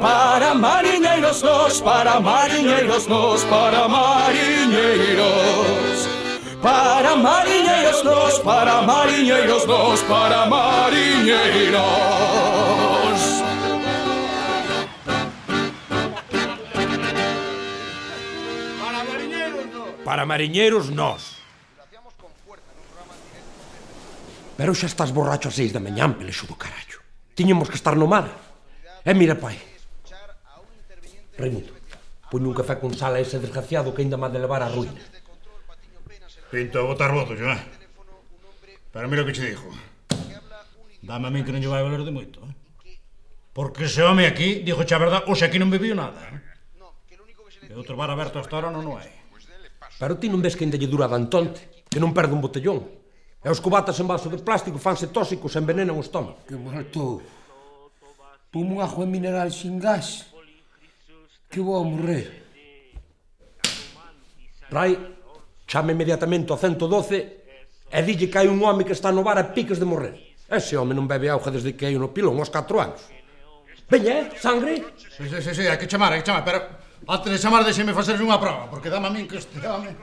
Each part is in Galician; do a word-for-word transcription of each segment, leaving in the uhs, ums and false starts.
Para mariñeiros nos, para mariñeiros nos, para mariñeiros. Para mariñeiros nos, para mariñeiros nos, para mariñeiros. Para mariñeiros nos. Para mariñeiros nos. Pero xa estás borracho a seis da mañán, pelexo do carallo. Tiñemos que estar no mar. E mira, pai. Raimundo, poñe un café con sal a ese desgraciado que ainda má de levar a ruína. Pinto a botar votos, xa. Pero mira o que che dixo. Dame a min que non lle vai valer de moito, eh? Porque ese home aquí, dixo xa a verdad, hoxe aquí non bebiu nada, eh? E outro bar aberto hasta ahora non o hai. Pero ti non ves que ainda lle dura dantonte, que non perde un botellón. E os cubatas en vaso de plástico fanse tóxicos e envenenan o estómago. Que malto. Ponme un agua mineral sin gas. Que vou a morrer. Rai, chame inmediatamente ao ciento doce e dille que hai un home que está no bar a piques de morrer. Ese home non bebe auga desde que hai no pilón, aos catro anos. Veña, eh, sangre? Sí, sí, sí, sí, hai que chamar, hai que chamar, pero antes de chamar deixeme facer unha prova, porque dame a min que este home...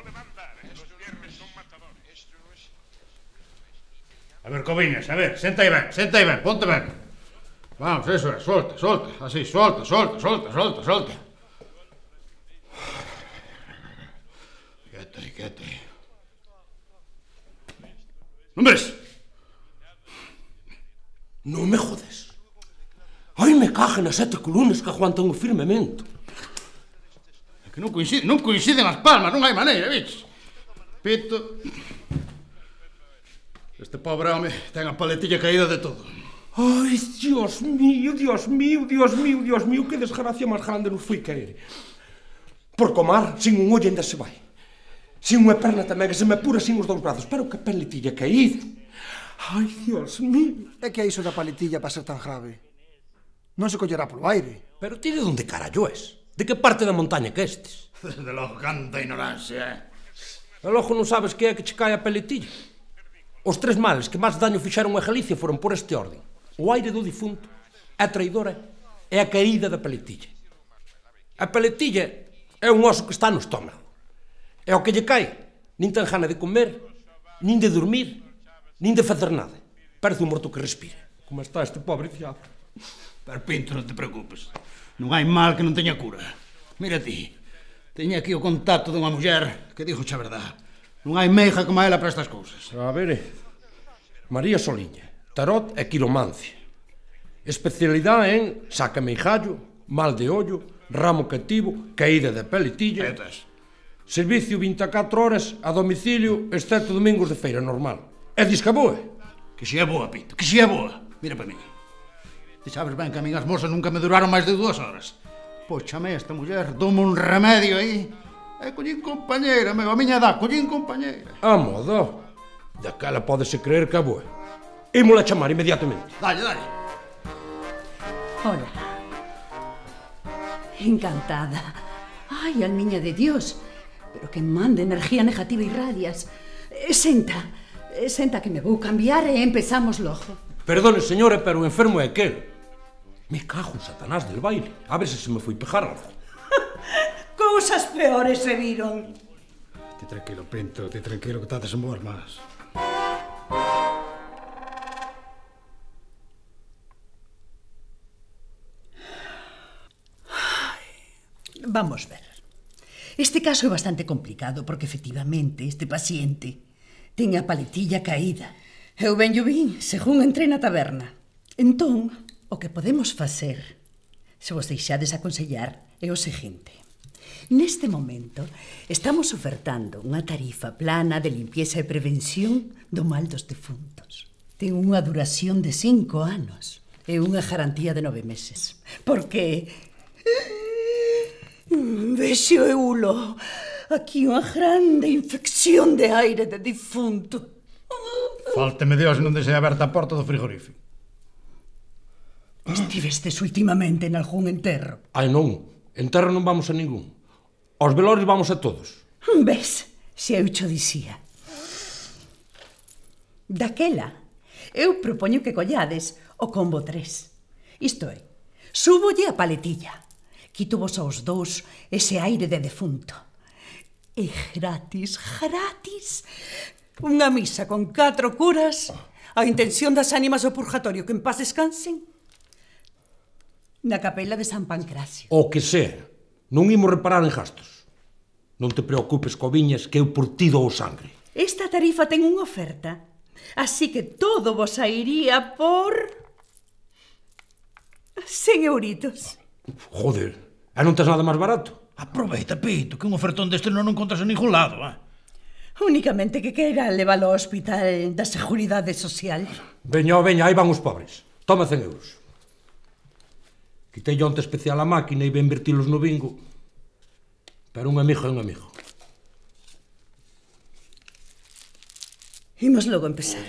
A ver, Coviñas, a ver, senta aí ben, senta aí ben, ponte ben. Vamos, eso é, solta, solta, así, solta, solta, solta, solta, solta. Quieto aí, quieto aí. Non ves? Non me jodes. Ai, me cague nas sete columnas que aguantan o firmamento. É que non coinciden, non coinciden as palmas, non hai maneira, bicho. Pito... Este pobre home ten a paletilla caída de todo. Ai, Dios mío, Dios mío, Dios mío, Dios mío, que desgracia máis grande nos foi caer. Por comar, sin un ollo ainda se vai. Sin unha perna tamén, que se me apura sin os dous brazos. Pero que paletilla caída. Ai, Dios mío. É que é iso da paletilla para ser tan grave? Non se collerá polo aire. Pero ti de onde carallo és? De que parte da montaña que estes? Desde logo, canta ignorancia, eh? E logo non sabes que é que che cae a paletilla? Os tres males que máis daño fixeron a Galicia foron por este orden: o aire do difunto, a traidora e a caída da paletilla. A paletilla é un oso que está no estómago. E ao que lle cae, nin ten gana de comer, nin de dormir, nin de facer nada. Parece un morto que respira. Como está este pobre fiado. Pero Pinto, non te preocupes. Non hai mal que non teña cura. Mira ti, teña aquí o contacto dunha muller que dixo xa verdad. Non hai meiga como ela para estas cousas. A ver, María Soliña, tarot e quiromancia. Especialidade en sacameijallo, mal de ollo, ramo cativo, caída de paletilla. Etas. Servicio vinte e catro horas a domicilio, excepto domingos de feira normal. E dis que boa? Que xe é boa, Pinto, que xe é boa. Mira para mí. Ti sabes ben que a min as mosas nunca me duraron máis de dúas horas. Pois chame esta muller, dome un remedio aí. E collín compañeira, meu, a miña edad, collín compañeira. A modo. Daquela pódese creer que é boa. Ímola chamar inmediatamente. Dalle, dalle. Hola. Encantada. Ai, almiña de Dios. Pero que mande energía negativa e radias. Eh, senta. Eh, senta que me vou cambiar e empezamos logo. Perdone, señora, pero o enfermo é aquel. Me cago en Satanás del baile. A ver se se me foi pejar algo. Cousas peores se viron. Ti tranquilo, Pinto, ti tranquilo que estás en boas más. Vamos ver. Este caso é bastante complicado porque efectivamente este paciente ten a paletilla caída. Eu ben yo vin, según entrei na taberna. Entón, o que podemos facer, se vos deixades aconsellar, é o seguinte. Neste momento, estamos ofertando unha tarifa plana de limpieza e prevención do mal dos defuntos. Ten unha duración de cinco anos e unha garantía de nove meses. Porque... Vexo eulo. Aquí unha grande infección de aire de difunto. Fálteme Dios non deixe aberta a porta do frigorífico. Estivestes últimamente en algún enterro? Ai non, enterro non vamos a ningún. Aos velorios vamos a todos. Ves, se eu cho dicía. Daquela, eu propoño que collades o combo tres. Isto é, Súbolle a paletilla. Quito vos aos dous ese aire de defunto. E gratis, gratis, unha misa con catro curas, a intención das ánimas do purgatorio que en paz descansen, na capela de San Pancracio. O que sea, non imos reparar en gastos. Non te preocupes, Coviñas, que eu por ti dou sangre. Esta tarifa ten unha oferta, así que todo vos sairía por... cen euritos. Joder, e non tes nada máis barato? Aproveita, Pito, que un ofertón deste non encontras en ningún lado, eh? Únicamente que queira leválo ao hospital da Seguridade Social. Veña, veña, aí van os pobres. Toma cen euros. Quitei onte especial a máquina e iba a invertilos no bingo. Pero un amigo é un amigo. Imos logo empezar.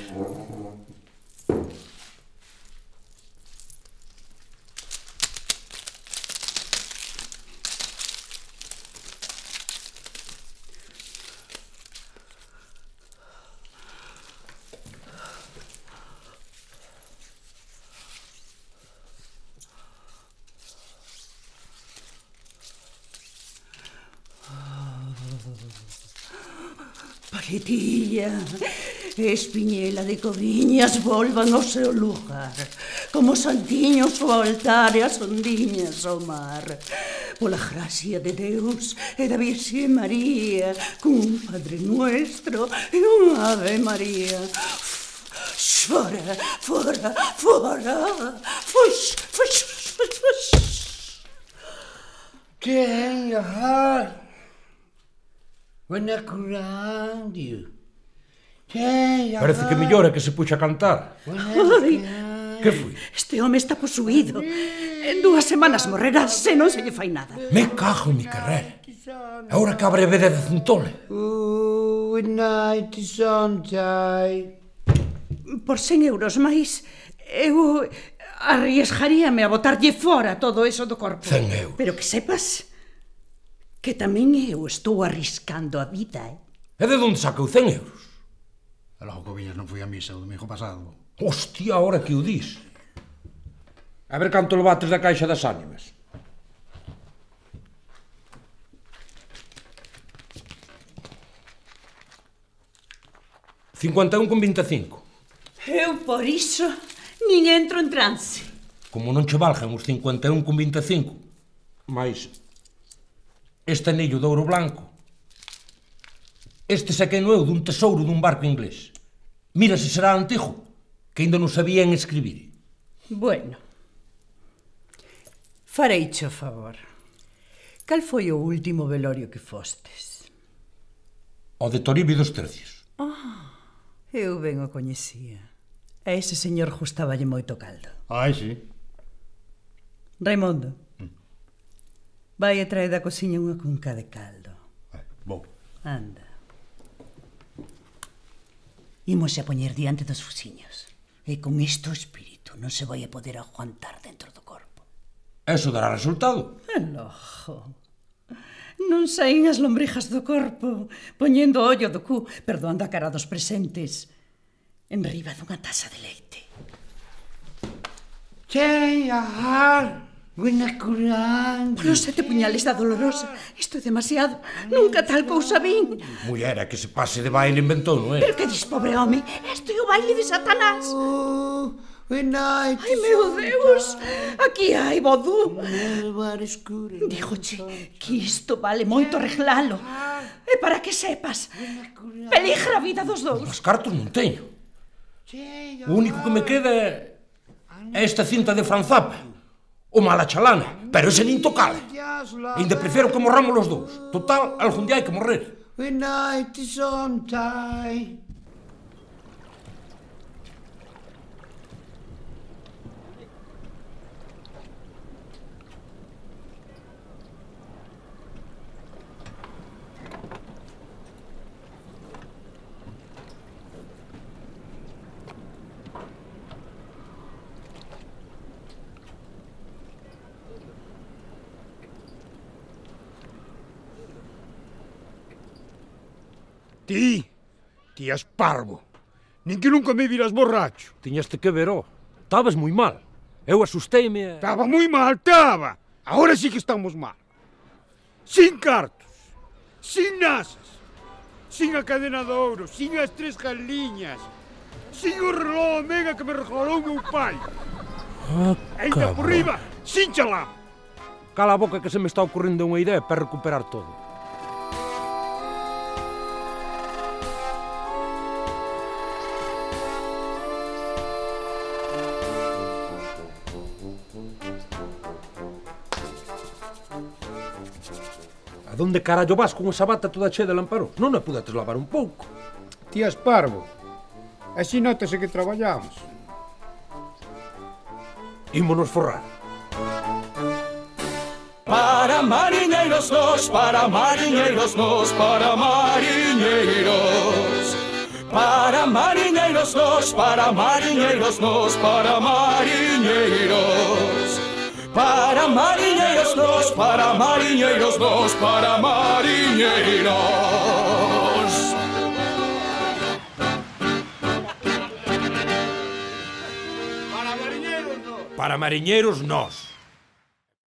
Paletilla, Espiñela de Coviñas volvan ao seu lugar, como santiños ao altar e as ondiñas ao mar. Pola gracia de Deus e da Virxe María, con un Padre Nuestro e unha Ave María. Fora, fora, fora, fuix, fuix, fuix, fuix. Quen, ai, buena curandio. Parece que mellora que se puxa a cantar. Ai, Que foi? este home está posuído. En dúas semanas morrerá se non se lle fai nada. Me cago en mi carrera. Ahora que abre a vede de Zuntole. Oh, night sometime. Por cen euros máis, eu arriesgaríame a botarlle fora todo eso do corpo. Cen euros. Pero que sepas que tamén eu estou arriscando a vida, eh? E de onde sacou cen euros? E logo Coviñas non foi a misa o domingo pasado. Hostia, ahora que o dis. A ver canto levates da caixa das ánimas. cincuenta e un con vinte e cinco. Eu por iso nin entro en trance. Como non che valgan os cincuenta e un con vinte e cinco, máis este anillo de ouro blanco, este saqueno eu dun tesouro dun barco inglés. Mira se será antigo, que ainda non sabían escribir. Bueno, fareiche o favor. Cal foi o último velorio que fostes? O de Toribio dos Tercios. Ah, eu ben o coñecía. A ese señor gustáballe moito caldo. Ai, sí. Raimundo, vai e trae da cociña unha cunca de caldo. Ai, vou. Anda. Imos a poñer diante dos fusiños. E con isto o espírito non se vai a poder aguantar dentro do corpo. Eso dará resultado. Elojo. Non saín as lombrijas do corpo, poñendo o ollo do cu, perdoando a cara dos presentes, en riba dunha taza de leite. Quen, ai, buena curandio. Polos sete puñales da Dolorosa, isto é demasiado. Nunca tal cousa vin. Muller, é que se pase de baile inventou, non é? Pero que dis, pobre home? Isto é o baile de Satanás. Oh, night. Ai, meu Deus, aquí hai vodú. Lugar escuro. Dígoche que isto vale moito arreglalo. E para que sepas, peligra a vida dos dous. Os cartos non teño. O único que me queda é esta cinta de Franzapa. O mala chalana, pero ese nin tocale. Ainda prefiro que morramos los dous. Total, algún día hai que morrer. We night is on time. Ti, ti és parvo. Nin que nunca me viras borracho. Tiñaste que ver, ó. Estabas moi mal. Eu asustei-me e... Estaba moi mal, estaba. Ahora sí que estamos mal. Sin cartos, sin nasas, sin a cadena de ouro, sin as tres galiñas, sin o reloj mega que me regalou meu pai. Ah, Ainda por riba, sin chalán. Cala a boca que se me está ocorrendo unha idea para recuperar todo. A donde carallo vas con esa bata toda chea de lamparón? Non a pudetes lavar un pouco? Tías Parvo, así notase que traballamos. Ímonos forrar. Para mariñeiros nos, para mariñeiros nos, para mariñeiros. Para mariñeiros nos, para mariñeiros nos, para mariñeiros. Para mariñeiros nos, para mariñeiros nos, para mariñeiros. Para mariñeiros nós.